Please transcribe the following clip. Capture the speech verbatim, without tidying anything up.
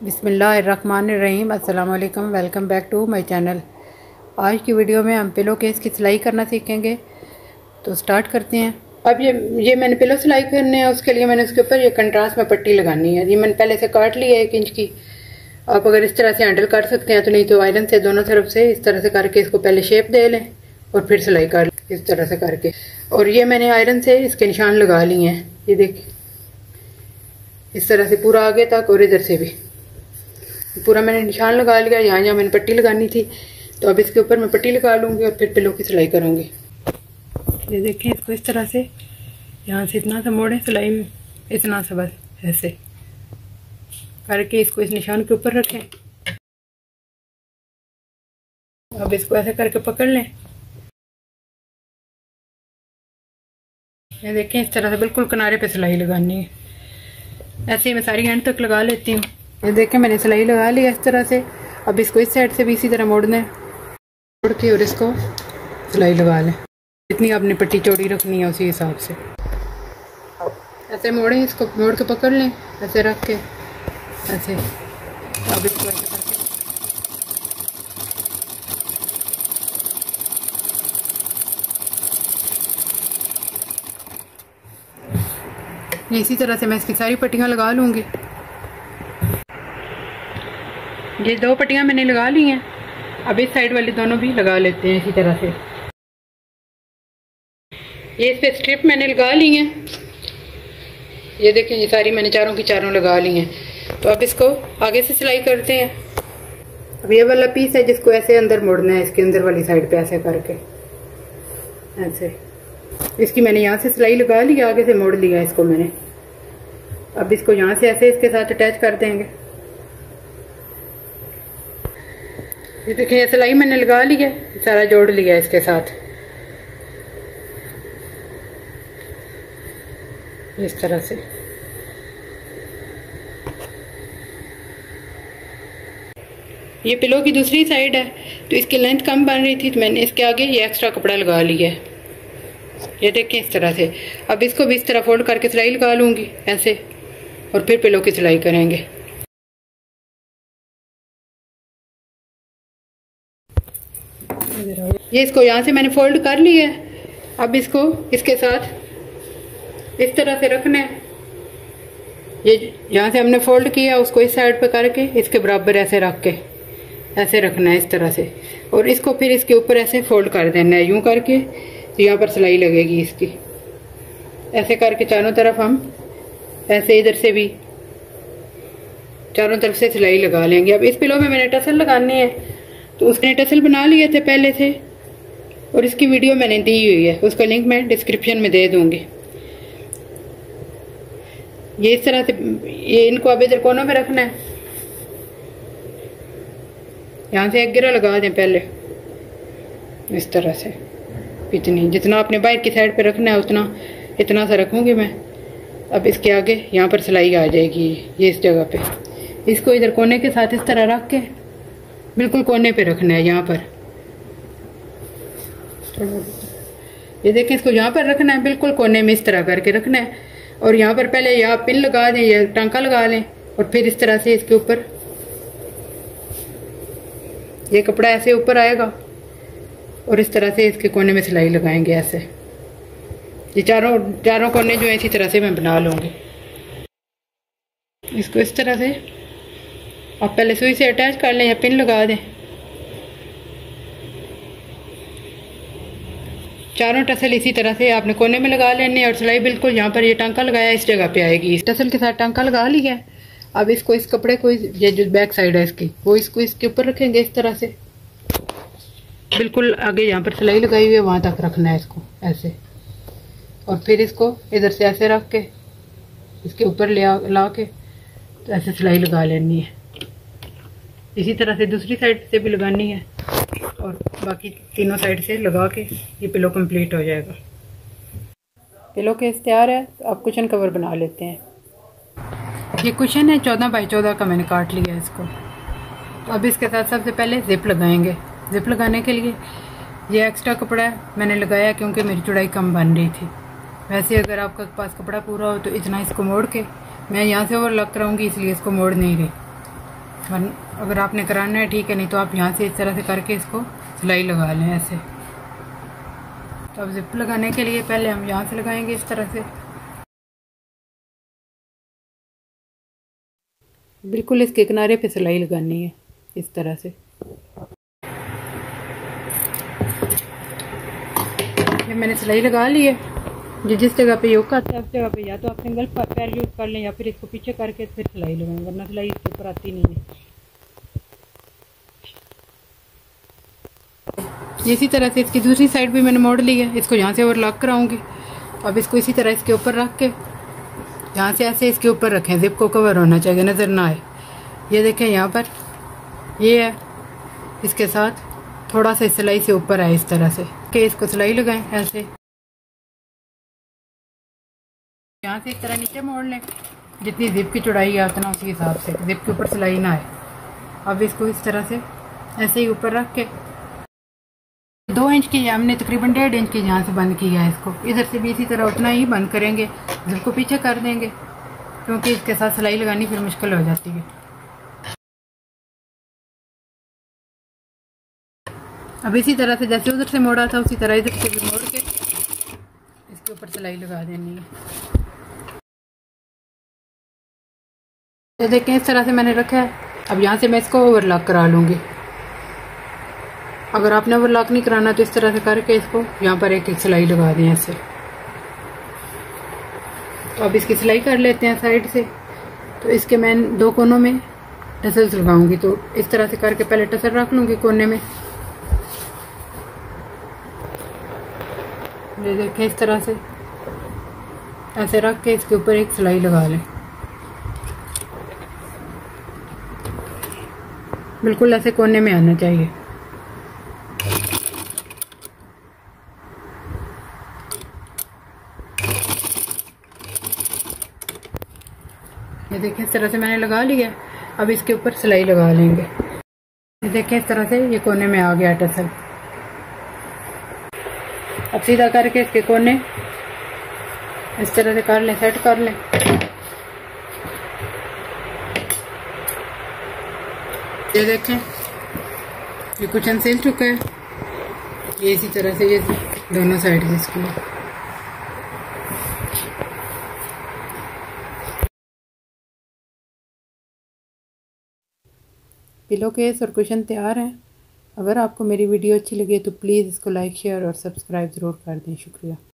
बिस्मिल्लाहिर्रहमानिर्रहीम। अस्सलाम वालेकुम। Welcome back to my channel. आज की वीडियो में हम पिलो केस की सिलाई करना सीखेंगे, तो स्टार्ट करते हैं। अब ये ये मैंने पिलो सिलाई करने हैं, उसके लिए मैंने उसके ऊपर ये कंट्रास्ट में पट्टी लगानी है। ये मैंने पहले से काट ली है एक इंच की। आप अगर इस तरह से हैंडल कर सकते हैं तो, नहीं तो आयरन से दोनों तरफ से इस तरह से करके इसको पहले शेप दे लें और फिर सिलाई कर लें इस तरह से करके। और ये मैंने आयरन से इसके निशान लगा लिए हैं, ये देखिए इस तरह से पूरा आगे तक, और इधर से भी पूरा मैंने निशान लगा लिया। यहाँ यहाँ मैंने पट्टी लगानी थी, तो अब इसके ऊपर मैं पट्टी लगा लूँगी और फिर पिलो की सिलाई करूँगी। ये देखें, इसको इस तरह से यहाँ से इतना सा मोड़े सिलाई में, इतना सा बस ऐसे करके इसको इस निशान के ऊपर रखें। अब इसको ऐसे करके पकड़ लें। ये देखें, इस तरह से बिल्कुल किनारे पे सिलाई लगानी है। ऐसे ही मैं सारी एंड तक लगा लेती हूँ। ये देखें, मैंने सिलाई लगा ली इस तरह से। अब इसको इस साइड से भी इसी तरह मोड़ना है, मोड़ के और इसको सिलाई लगा लें। जितनी आपने पट्टी चौड़ी रखनी है उसी हिसाब से ऐसे मोड़ें, इसको मोड़ के पकड़ लें, ऐसे रख के ऐसे। अब इसको ऐसे करके इसी तरह से मैं इसकी सारी पट्टियाँ लगा लूँगी। ये दो पट्टियाँ मैंने लगा ली हैं। अब इस साइड वाली दोनों भी लगा लेते हैं इसी तरह से। ये इस पे स्ट्रिप मैंने लगा ली हैं। ये देखें, ये सारी मैंने चारों की चारों लगा ली हैं। तो अब इसको आगे से सिलाई करते हैं। अब ये वाला पीस है जिसको ऐसे अंदर मोड़ना है, इसके अंदर वाली साइड पे ऐसे करके ऐसे। इसकी मैंने यहाँ से सिलाई लगा ली, आगे से मोड़ लिया इसको मैंने। अब इसको यहाँ से ऐसे इसके साथ अटैच कर देंगे। ये देखिए, सिलाई मैंने लगा ली है, सारा जोड़ लिया इसके साथ इस तरह से। ये पिलो की दूसरी साइड है, तो इसकी लेंथ कम बन रही थी, तो मैंने इसके आगे ये एक्स्ट्रा कपड़ा लगा लिया है। ये देखें इस तरह से। अब इसको भी इस तरह फोल्ड करके सिलाई लगा लूँगी ऐसे, और फिर पिलो की सिलाई करेंगे। ये इसको यहाँ से मैंने फोल्ड कर लिया है। अब इसको इसके साथ इस तरह से रखना है। ये यहाँ से हमने फोल्ड किया, उसको इस साइड पे करके इसके बराबर ऐसे रख के ऐसे रखना है इस तरह से। और इसको फिर इसके ऊपर ऐसे फोल्ड कर देना है यूं करके, तो यहाँ पर सिलाई लगेगी इसकी। ऐसे करके चारों तरफ हम ऐसे इधर से भी चारों तरफ से सिलाई लगा लेंगे। अब इस पिलो में मैंने टसल लगानी है, तो उसने टसल बना लिए थे पहले से, और इसकी वीडियो मैंने दी हुई है, उसका लिंक मैं डिस्क्रिप्शन में दे दूंगी। ये इस तरह से ये इनको अब इधर कोनों में रखना है। यहाँ से एक गिरा लगा दें पहले इस तरह से। इतनी जितना आपने बाहर की साइड पे रखना है उतना इतना सा रखूंगी मैं। अब इसके आगे यहाँ पर सिलाई आ जाएगी, ये इस जगह पे। इसको इधर कोने के साथ इस तरह रख के बिल्कुल कोने पे रखना है यहाँ पर। ये देखें, इसको यहाँ पर रखना है, बिल्कुल कोने में इस तरह करके रखना है। और यहाँ पर पहले यहाँ पिन लगा दें या टांका लगा लें, और फिर इस तरह से इसके ऊपर ये कपड़ा ऐसे ऊपर आएगा, और इस तरह से इसके कोने में सिलाई लगाएंगे ऐसे। ये चारों चारों कोने जो है इसी तरह से मैं बना लूँगी। इसको इस तरह से आप पहले सुई से अटैच कर लें या पिन लगा दें। चारों टसल इसी तरह से आपने कोने में लगा लेने, और सिलाई बिल्कुल यहाँ पर ये टांका लगाया इस जगह पे आएगी। इस टसल के साथ टांका लगा लिया है। अब इसको इस कपड़े को, ये जो बैक साइड है इसकी, वो इसको इसके ऊपर रखेंगे इस तरह से। बिल्कुल आगे यहाँ पर सिलाई लगाई हुई है वहाँ तक रखना है इसको ऐसे। और फिर इसको इधर से ऐसे रख के इसके ऊपर ले ला के तो ऐसे सिलाई लगा लेनी है। इसी तरह से दूसरी साइड से भी लगानी है, और बाकी तीनों साइड से लगा के ये पिलो कंप्लीट हो जाएगा। पिलो केस तैयार है, तो अब कुशन कवर बना लेते हैं। ये कुशन है चौदह बाई चौदह का, मैंने काट लिया इसको। तो अब इसके साथ सबसे पहले जिप लगाएंगे। जिप लगाने के लिए ये एक्स्ट्रा कपड़ा है मैंने लगाया, क्योंकि मेरी चौड़ाई कम बन रही थी। वैसे अगर आपके पास कपड़ा पूरा हो तो इतना इसको मोड़ के मैं यहाँ से ओवरलॉक कराऊंगी, इसलिए इसको मोड़ नहीं रही। वन अगर आपने कराना है ठीक है, नहीं तो आप यहाँ से इस तरह से करके इसको सिलाई लगा लें ऐसे। तो अब जिप लगाने के लिए पहले हम यहाँ से लगाएंगे इस तरह से, बिल्कुल इसके किनारे पे सिलाई लगानी है इस तरह से। ये मैंने सिलाई लगा ली है। जो जिस जगह पे योक आता है उस जगह पे या तो आप सिंगल पैर यूज़ कर लें या फिर इसको पीछे करके फिर सिलाई लगाएं, वरना सिलाई इसके ऊपर आती नहीं है। इसी तरह से इसकी दूसरी साइड भी मैंने मोड़ ली है। इसको यहाँ से ओवरलॉक कराऊंगी। अब इसको इसी तरह इसके ऊपर रख के यहाँ से ऐसे इसके ऊपर रखें, जिप को कवर होना चाहिए, नज़र ना आए। ये देखें यहाँ पर ये है, इसके साथ थोड़ा सा सिलाई से ऊपर है इस तरह से कि इसको सिलाई लगाएं ऐसे। यहाँ से इस तरह नीचे मोड़ लें, जितनी जिप की चौड़ाई है उतना उसी हिसाब से, जिप के ऊपर सिलाई ना आए। अब इसको इस तरह से ऐसे ही ऊपर रख के दो इंच की हमने तकरीबन डेढ़ इंच की यहाँ से बंद किया है इसको, इधर से भी इसी तरह उतना ही बंद करेंगे, जिप को पीछे कर देंगे क्योंकि इसके साथ सिलाई लगानी फिर मुश्किल हो जाती है। अब इसी तरह से जैसे उधर से मोड़ा था उसी तरह इधर से भी मोड़ के इसके ऊपर सिलाई लगा देनी है। तो देखें इस तरह से मैंने रखा है। अब यहाँ से मैं इसको ओवरलॉक करा लूँगी। अगर आपने ओवरलॉक नहीं कराना तो इस तरह से करके इसको यहाँ पर एक एक सिलाई लगा दें ऐसे। तो अब इसकी सिलाई कर लेते हैं साइड से। तो इसके मैं दो कोनों में टसल्स लगाऊंगी। तो इस तरह से करके पहले टसल रख लूँगी कोने में, ये देखें इस तरह से ऐसे रख के इसके ऊपर एक सिलाई लगा लें, बिल्कुल ऐसे कोने में आना चाहिए। ये देखें इस तरह से मैंने लगा लिया। अब इसके ऊपर सिलाई लगा लेंगे। ये देखें इस तरह से ये कोने में आ गया टसल। अब सीधा करके इसके कोने इस तरह से कर लें, सेट कर लें। ये देखें ये कुशन सिल चुका है। ये इसी तरह से ये दोनों साइड से इसकी पिलो केस और कुशन तैयार हैं। अगर आपको मेरी वीडियो अच्छी लगे तो प्लीज़ इसको लाइक शेयर और सब्सक्राइब ज़रूर कर दें। शुक्रिया।